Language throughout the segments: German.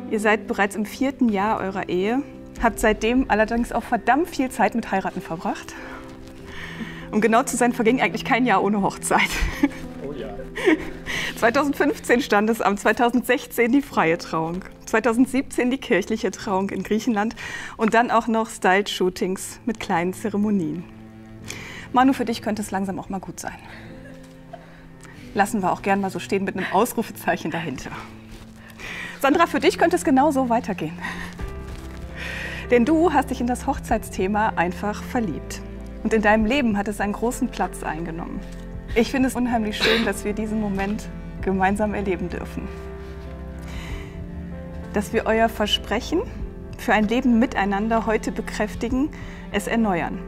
Ihr seid bereits im 4. Jahr eurer Ehe, habt seitdem allerdings auch verdammt viel Zeit mit Heiraten verbracht. Um genau zu sein, verging eigentlich kein Jahr ohne Hochzeit. Oh ja. 2015 Standesamt, 2016 die freie Trauung, 2017 die kirchliche Trauung in Griechenland und dann auch noch Style-Shootings mit kleinen Zeremonien. Manu, für dich könnte es langsam auch mal gut sein. Lassen wir auch gern mal so stehen mit einem Ausrufezeichen dahinter. Sandra, für dich könnte es genau so weitergehen. Denn du hast dich in das Hochzeitsthema einfach verliebt. Und in deinem Leben hat es einen großen Platz eingenommen. Ich finde es unheimlich schön, dass wir diesen Moment gemeinsam erleben dürfen. Dass wir euer Versprechen für ein Leben miteinander heute bekräftigen, es erneuern.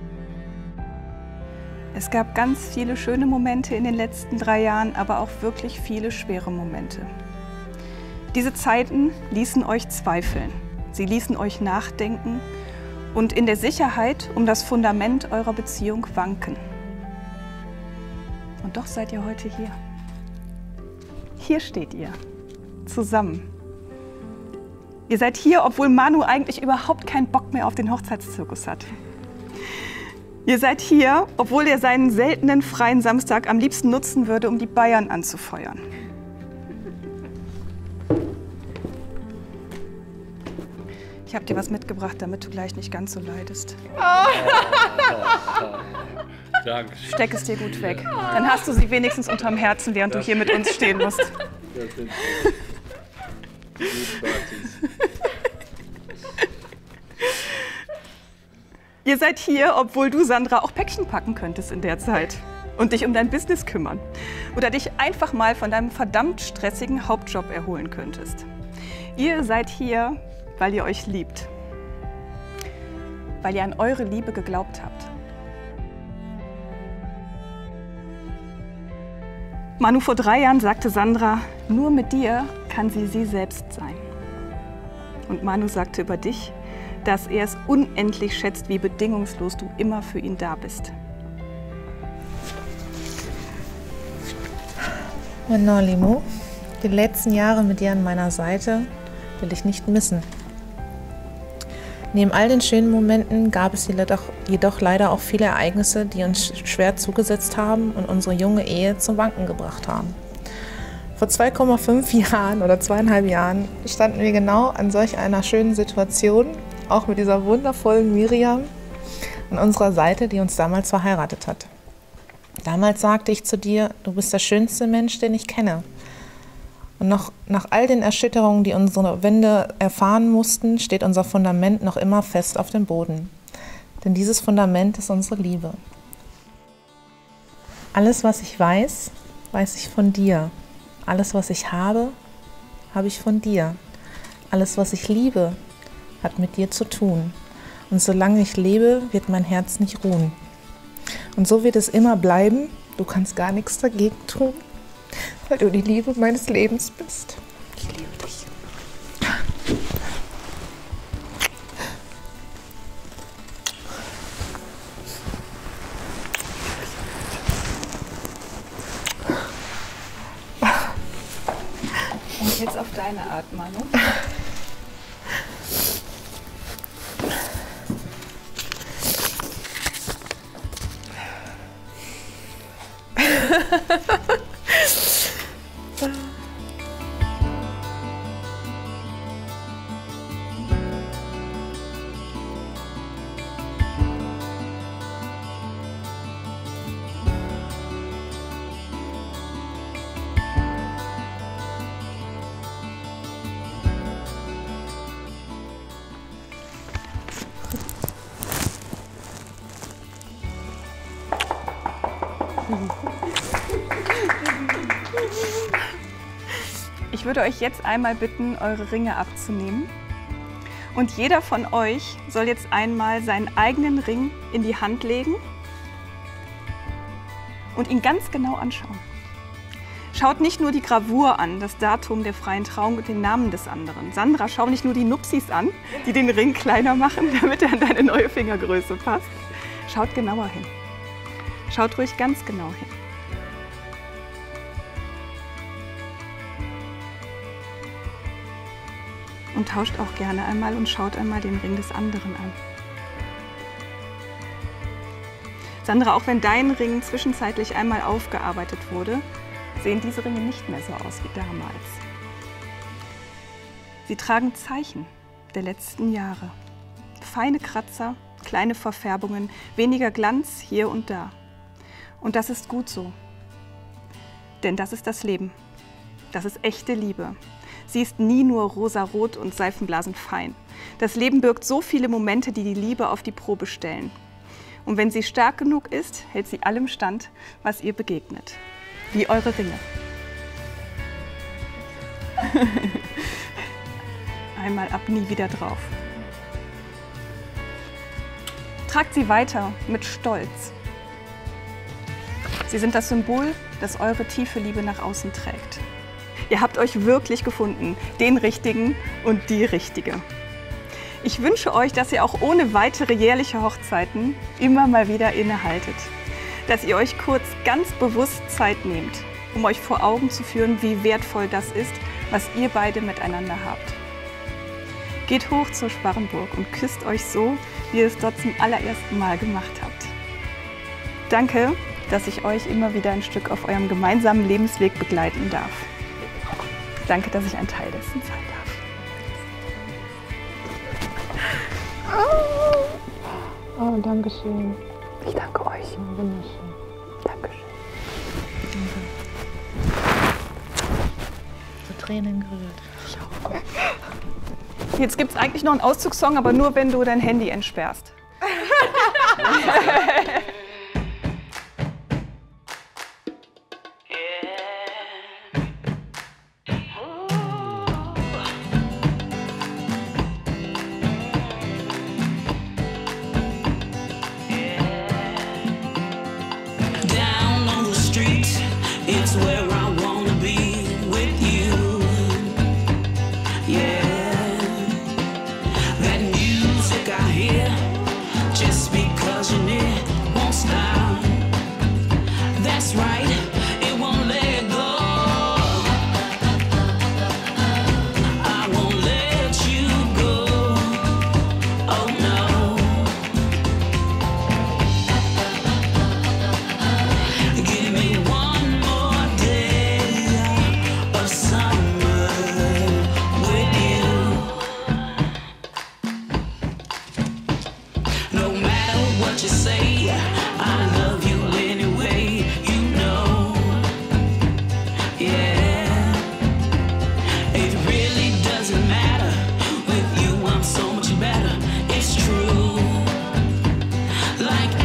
Es gab ganz viele schöne Momente in den letzten 3 Jahren, aber auch wirklich viele schwere Momente. Diese Zeiten ließen euch zweifeln, sie ließen euch nachdenken und in der Sicherheit um das Fundament eurer Beziehung wanken. Und doch seid ihr heute hier. Hier steht ihr, zusammen. Ihr seid hier, obwohl Manu eigentlich überhaupt keinen Bock mehr auf den Hochzeitszirkus hat. Ihr seid hier, obwohl er seinen seltenen freien Samstag am liebsten nutzen würde, um die Bayern anzufeuern. Ich habe dir was mitgebracht, damit du gleich nicht ganz so leidest. Danke. Steck es dir gut weg. Dann hast du sie wenigstens unterm Herzen, während du hier mit uns stehen musst. Das sind gute Partys. Ihr seid hier, obwohl du, Sandra, auch Päckchen packen könntest in der Zeit und dich um dein Business kümmern. Oder dich einfach mal von deinem verdammt stressigen Hauptjob erholen könntest. Ihr seid hier, weil ihr euch liebt. Weil ihr an eure Liebe geglaubt habt. Manu, vor 3 Jahren sagte Sandra, nur mit dir kann sie selbst sein. Und Manu sagte über dich, dass er es unendlich schätzt, wie bedingungslos du immer für ihn da bist. Mein Limo, die letzten Jahre mit dir an meiner Seite will ich nicht missen. Neben all den schönen Momenten gab es jedoch leider auch viele Ereignisse, die uns schwer zugesetzt haben und unsere junge Ehe zum Wanken gebracht haben. Vor 2,5 Jahren oder 2,5 Jahren standen wir genau an solch einer schönen Situation, auch mit dieser wundervollen Miriam an unserer Seite, die uns damals verheiratet hat. Damals sagte ich zu dir, du bist der schönste Mensch, den ich kenne. Und noch nach all den Erschütterungen, die unsere Wände erfahren mussten, steht unser Fundament noch immer fest auf dem Boden. Denn dieses Fundament ist unsere Liebe. Alles, was ich weiß, weiß ich von dir. Alles, was ich habe, habe ich von dir. Alles, was ich liebe, hat mit dir zu tun. Und solange ich lebe, wird mein Herz nicht ruhen. Und so wird es immer bleiben. Du kannst gar nichts dagegen tun, weil du die Liebe meines Lebens bist. Ich liebe dich. Und jetzt auf deine Art, Manu. Ich würde euch jetzt einmal bitten, eure Ringe abzunehmen. Und jeder von euch soll jetzt einmal seinen eigenen Ring in die Hand legen und ihn ganz genau anschauen. Schaut nicht nur die Gravur an, das Datum der freien Trauung und den Namen des anderen. Sandra, schau nicht nur die Nupsis an, die den Ring kleiner machen, damit er an deine neue Fingergröße passt. Schaut genauer hin. Schaut ruhig ganz genau hin. Und tauscht auch gerne einmal und schaut einmal den Ring des anderen an. Sandra, auch wenn dein Ring zwischenzeitlich einmal aufgearbeitet wurde, sehen diese Ringe nicht mehr so aus wie damals. Sie tragen Zeichen der letzten Jahre. Feine Kratzer, kleine Verfärbungen, weniger Glanz hier und da. Und das ist gut so. Denn das ist das Leben. Das ist echte Liebe. Sie ist nie nur rosarot und seifenblasenfein. Das Leben birgt so viele Momente, die die Liebe auf die Probe stellen. Und wenn sie stark genug ist, hält sie allem stand, was ihr begegnet. Wie eure Ringe. Einmal ab, nie wieder drauf. Tragt sie weiter mit Stolz. Sie sind das Symbol, das eure tiefe Liebe nach außen trägt. Ihr habt euch wirklich gefunden, den Richtigen und die Richtige. Ich wünsche euch, dass ihr auch ohne weitere jährliche Hochzeiten immer mal wieder innehaltet. Dass ihr euch kurz ganz bewusst Zeit nehmt, um euch vor Augen zu führen, wie wertvoll das ist, was ihr beide miteinander habt. Geht hoch zur Sparrenburg und küsst euch so, wie ihr es dort zum allerersten Mal gemacht habt. Danke, dass ich euch immer wieder ein Stück auf eurem gemeinsamen Lebensweg begleiten darf. Danke, dass ich ein Teil dessen sein darf. Oh, danke schön. Ich danke euch. Oh, wunderschön. Dankeschön. So Tränen gerührt. Ich auch. Jetzt gibt es eigentlich noch einen Auszugssong, aber nur, wenn du dein Handy entsperrst. It's where I wanna be with you. Yeah, that music I hear just because you're near won't stop. That's right, it won't let go. I won't let you go. Oh no. Give me one more day of summer with you. No matter what you say, I love you anyway, you know. Yeah, it really doesn't matter. With you I'm so much better, it's true. Like